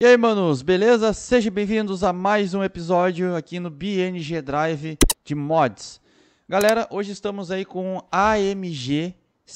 E aí, manos, beleza? Sejam bem-vindos a mais um episódio aqui no BNG Drive de mods. Galera, hoje estamos aí com AMG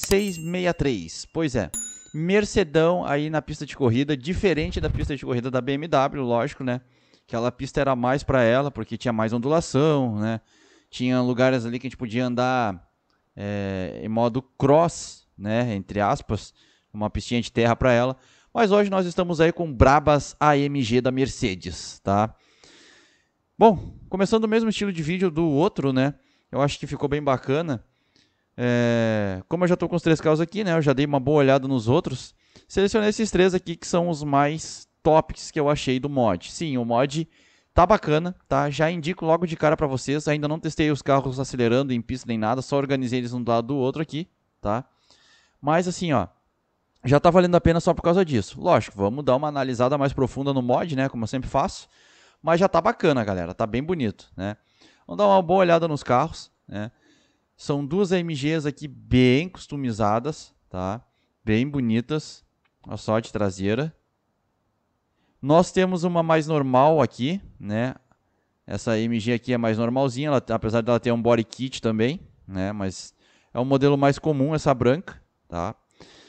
663. Pois é, Mercedão aí na pista de corrida, diferente da pista de corrida da BMW, lógico, né? Aquela pista era mais pra ela, porque tinha mais ondulação, né? Tinha lugares ali que a gente podia andar em modo cross, né? Entre aspas, uma pistinha de terra pra ela. Mas hoje nós estamos aí com brabas AMG da Mercedes, tá? Bom, começando o mesmo estilo de vídeo do outro, né? Eu acho que ficou bem bacana. Como eu já estou com os três carros aqui, né? Eu já dei uma boa olhada nos outros. Selecionei esses três aqui que são os mais tops que eu achei do mod. Sim, o mod tá bacana, tá? Já indico logo de cara para vocês. Ainda não testei os carros acelerando em pista nem nada, só organizei eles um do lado do outro aqui, tá? Mas assim, ó, já tá valendo a pena só por causa disso. Lógico, vamos dar uma analisada mais profunda no mod, né? Como eu sempre faço. Mas já tá bacana, galera. Tá bem bonito, né? Vamos dar uma boa olhada nos carros, né? São duas AMGs aqui bem customizadas, tá? Bem bonitas. A sorte traseira. Nós temos uma mais normal aqui, né? Essa AMG aqui é mais normalzinha, apesar dela ter um body kit também, né? Mas é um modelo mais comum, essa branca, tá?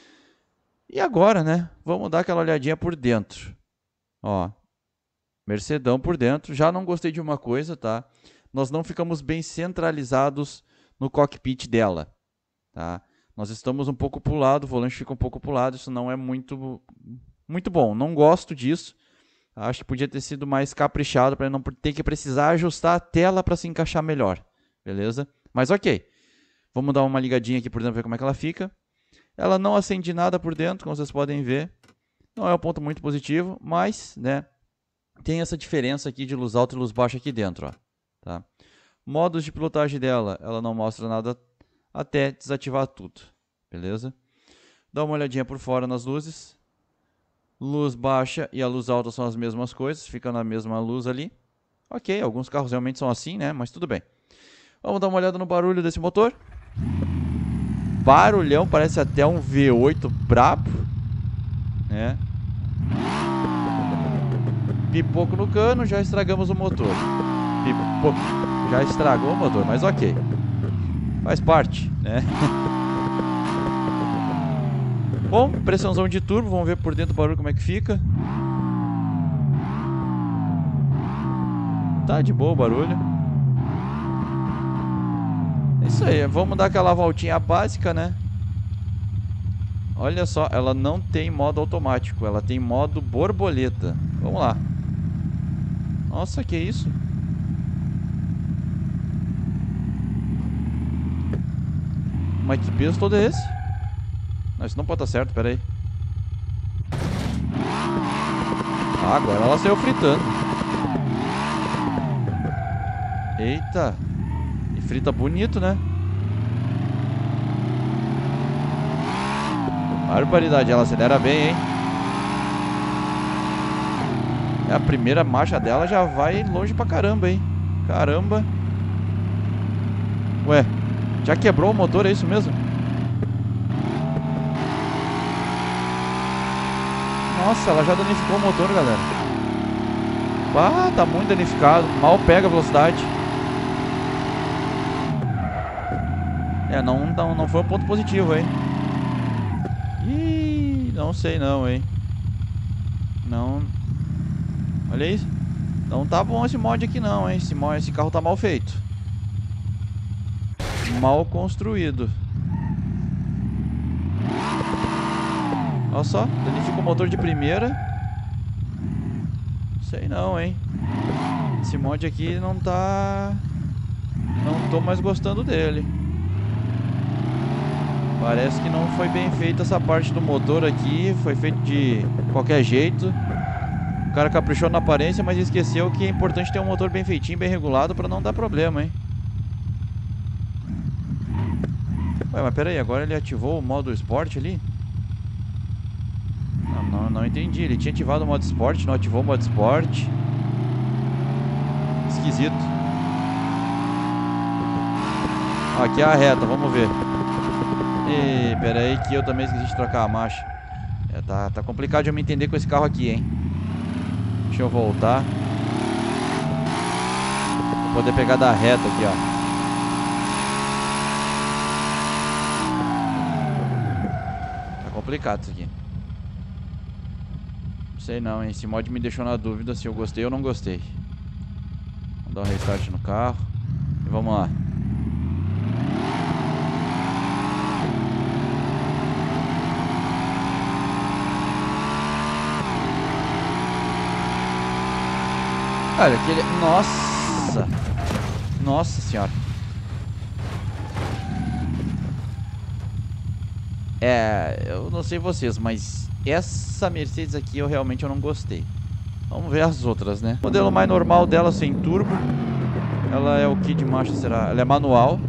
E agora, né, vamos dar aquela olhadinha por dentro. Ó, Mercedão por dentro. Já não gostei de uma coisa, tá? Nós não ficamos bem centralizados no cockpit dela, tá? Nós estamos um pouco pro lado, o volante fica um pouco pro lado, isso não é muito bom. Não gosto disso. Acho que podia ter sido mais caprichado para não ter que precisar ajustar a tela para se encaixar melhor, beleza? Mas ok. Vamos dar uma ligadinha aqui por dentro para ver como é que ela fica. Ela não acende nada por dentro, como vocês podem ver. Não é um ponto muito positivo, mas, né, tem essa diferença aqui de luz alta e luz baixa aqui dentro, ó, tá? Modos de pilotagem dela, ela não mostra nada até desativar tudo, beleza? Dá uma olhadinha por fora nas luzes. Luz baixa e a luz alta são as mesmas coisas, fica na mesma luz ali. Ok, alguns carros realmente são assim, né, mas tudo bem. Vamos dar uma olhada no barulho desse motor. Barulhão, parece até um V8 brabo, né? Pipoco no cano, já estragamos o motor. Pipoco, já estragou o motor, mas ok. Faz parte, né? Bom, pressãozão de turbo, vamos ver por dentro do barulho como é que fica. Tá de boa o barulho. É isso aí, vamos dar aquela voltinha básica, né? Olha só, ela não tem modo automático, ela tem modo borboleta. Vamos lá. Nossa, que isso? Mas que peso todo é esse? Não, isso não pode estar certo, pera aí. Ah, agora ela saiu fritando. Eita. E frita bonito, né? Barbaridade, ela acelera bem, hein? A primeira marcha dela já vai longe pra caramba, hein? Caramba. Ué, já quebrou o motor, é isso mesmo? Nossa, ela já danificou o motor, galera. Ah, tá muito danificado. Mal pega a velocidade. Não foi um ponto positivo, hein? Ih, não sei não, hein? Não. Olha isso. Não tá bom esse mod aqui não, hein? Esse carro tá mal feito. Mal construído. Olha só, danifica o motor de primeira. Sei não, hein? Esse mod aqui não tá... Não tô mais gostando dele. Parece que não foi bem feita essa parte do motor aqui. Foi feito de qualquer jeito. O cara caprichou na aparência, mas esqueceu que é importante ter um motor bem feitinho, bem regulado, pra não dar problema, hein? Ué, mas pera aí, agora ele ativou o modo Sport ali? Não entendi. Ele tinha ativado o modo Sport, não ativou o modo Sport. Esquisito. Ó, aqui é a reta, vamos ver. Ih, pera aí que eu também esqueci de trocar a marcha. Tá complicado de eu me entender com esse carro aqui, hein? Deixa eu voltar. Vou poder pegar da reta aqui, ó. Tá complicado isso aqui. Não sei não, hein. Esse mod me deixou na dúvida se eu gostei ou não gostei. Vou dar um restart no carro. E vamos lá. Olha, aquele... Nossa! Nossa senhora! Eu não sei vocês, mas essa Mercedes aqui eu realmente não gostei. Vamos ver as outras, né? O modelo mais normal dela, sem turbo. Ela é o que de marcha será? Ela é manual.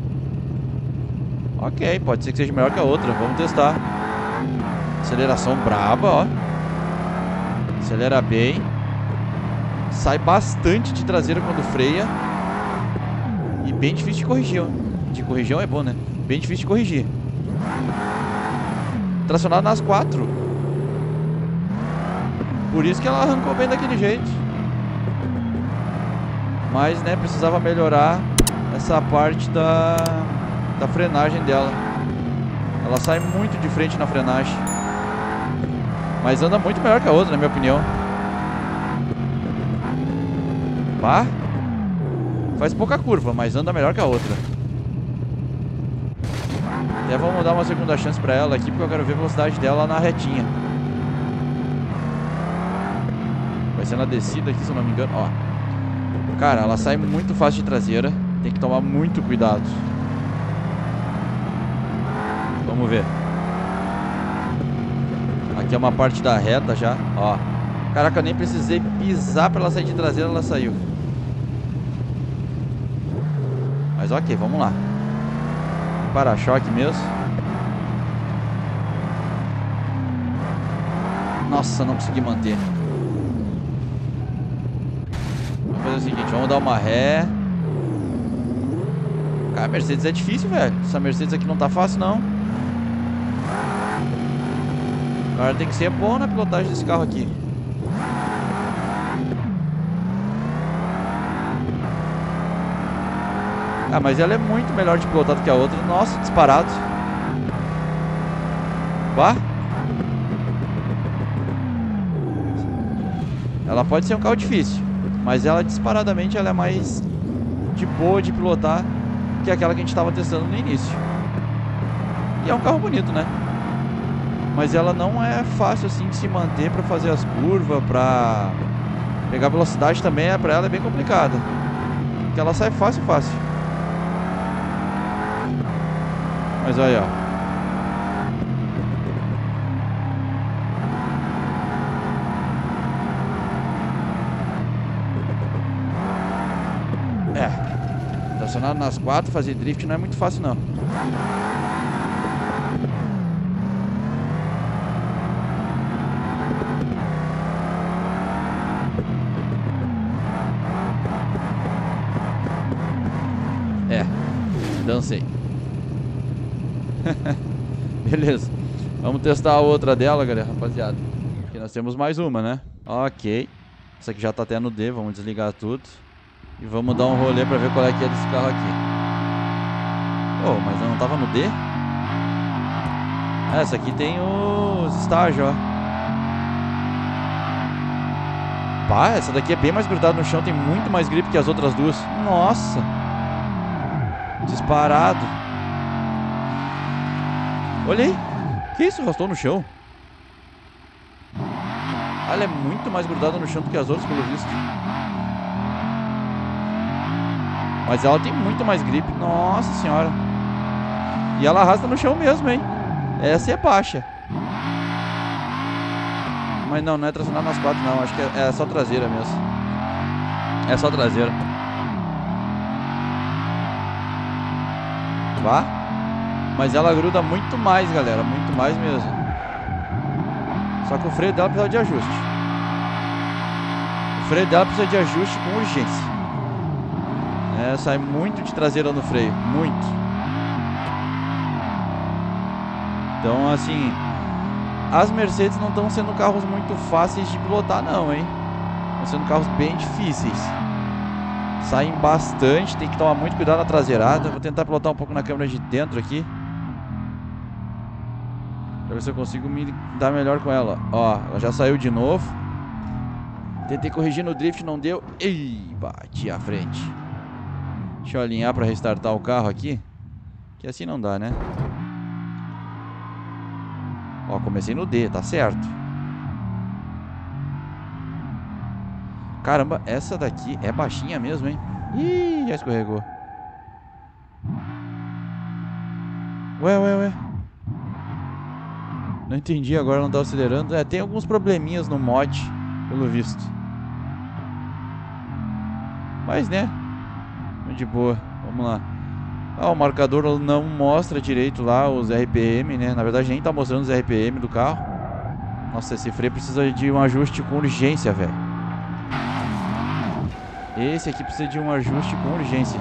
Ok, pode ser que seja melhor que a outra. Vamos testar. Aceleração braba, ó. Acelera bem. Sai bastante de traseira quando freia. E bem difícil de corrigir. De corrigir é bom, né? Bem difícil de corrigir. Tracionado nas 4. Por isso que ela arrancou bem daquele jeito. Mas, né, precisava melhorar essa parte da frenagem dela. Ela sai muito de frente na frenagem. Mas anda muito melhor que a outra, na minha opinião. Bah, faz pouca curva, mas anda melhor que a outra. Até vamos dar uma segunda chance pra ela aqui, porque eu quero ver a velocidade dela na retinha. Vai ser na descida aqui, se eu não me engano. Ó, cara, ela sai muito fácil de traseira. Tem que tomar muito cuidado. Vamos ver. Aqui é uma parte da reta já, ó. Caraca, eu nem precisei pisar pra ela sair de traseira, ela saiu. Mas ok, vamos lá. Para-choque mesmo. Nossa, não consegui manter. Vamos fazer o seguinte, vamos dar uma ré. Cara, a Mercedes é difícil, velho. Essa Mercedes aqui não tá fácil, não. O cara tem que ser bom na pilotagem desse carro aqui. Ah, mas ela é muito melhor de pilotar do que a outra. Nossa, disparado. Bah. Ela pode ser um carro difícil, mas ela disparadamente ela é mais de boa de pilotar que aquela que a gente estava testando no início. E é um carro bonito, né? Mas ela não é fácil assim de se manter para fazer as curvas, para pegar velocidade também, para ela é bem complicada. Porque ela sai fácil. Mas olha, ó. Estacionado nas 4, fazer drift não é muito fácil, não. Dancei. Beleza. Vamos testar a outra dela, galera, rapaziada. Aqui nós temos mais uma, né? Ok. Essa aqui já tá até no D, vamos desligar tudo. E vamos dar um rolê pra ver qual é que é desse carro aqui. Oh, mas eu não tava no D? Essa aqui tem os estágios, ó. Pá, essa daqui é bem mais grudada no chão, tem muito mais grip que as outras duas. Nossa! Disparado. Olha aí. Que isso? Arrastou no chão. Ela é muito mais grudada no chão do que as outras, pelo visto. Mas ela tem muito mais grip. Nossa senhora. E ela arrasta no chão mesmo, hein? Essa é baixa. Mas não é tracionar nas 4 não. Acho que é só traseira mesmo. É só traseira. Vá. Mas ela gruda muito mais, galera. Muito mais mesmo. Só que o freio dela precisa de ajuste. O freio dela precisa de ajuste com urgência. Sai muito de traseira no freio. Muito. Então, assim, as Mercedes não estão sendo carros muito fáceis de pilotar, não, hein? sendo carros bem difíceis. Saem bastante, tem que tomar muito cuidado na traseirada. Vou tentar pilotar um pouco na câmera de dentro aqui, pra ver se eu consigo me dar melhor com ela. Ó, ela já saiu de novo. Tentei corrigir no drift, não deu. Ih, bati à frente. Deixa eu alinhar pra restartar o carro aqui, que assim não dá, né? Ó, comecei no D, tá certo. Caramba, essa daqui é baixinha mesmo, hein? Ih, já escorregou. Ué. Não entendi, agora não tá acelerando. É, tem alguns probleminhas no mod, pelo visto. Mas, né? De boa, vamos lá. Ah, o marcador não mostra direito lá os RPM, né? Na verdade, nem tá mostrando os RPM do carro. Nossa, esse freio precisa de um ajuste com urgência, velho. Esse aqui precisa de um ajuste com urgência.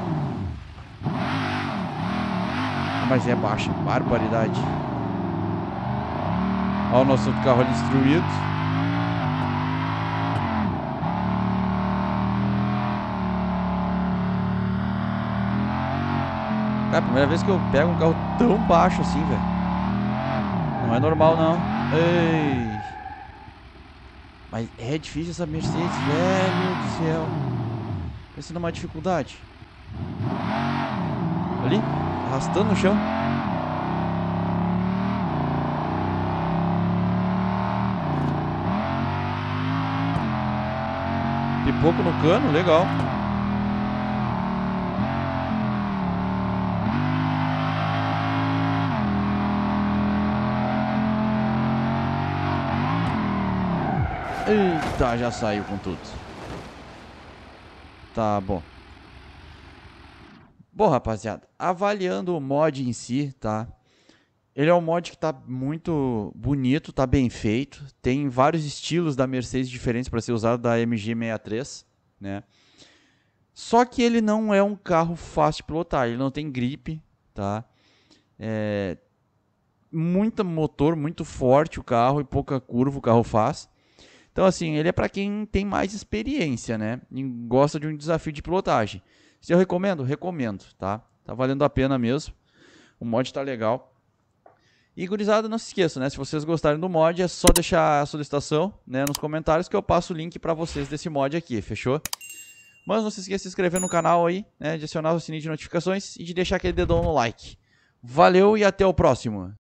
Mas é baixa, barbaridade. Olha o nosso outro carro ali destruído. Cara, primeira vez que eu pego um carro tão baixo assim, velho. Não é normal, não. Ei. Mas é difícil essa Mercedes, velho do céu. Pensa numa dificuldade. Ali, arrastando no chão. Pipoco no cano, legal. Eita, já saiu com tudo. Tá bom. Bom, rapaziada, avaliando o mod em si, tá? Ele é um mod que tá muito bonito, tá bem feito. Tem vários estilos da Mercedes diferentes para ser usado da MG63, né? Só que ele não é um carro fácil de pilotar, ele não tem grip, tá? Muito motor, muito forte o carro e pouca curva o carro faz. Então, assim, ele é para quem tem mais experiência, né? E gosta de um desafio de pilotagem. Se eu recomendo? Recomendo, tá? Tá valendo a pena mesmo. O mod tá legal. E, gurizada, não se esqueça, né? Se vocês gostarem do mod, é só deixar a solicitação, né, nos comentários que eu passo o link para vocês desse mod aqui, fechou? Mas não se esqueça de se inscrever no canal aí, né? De acionar o sininho de notificações e de deixar aquele dedão no like. Valeu e até o próximo!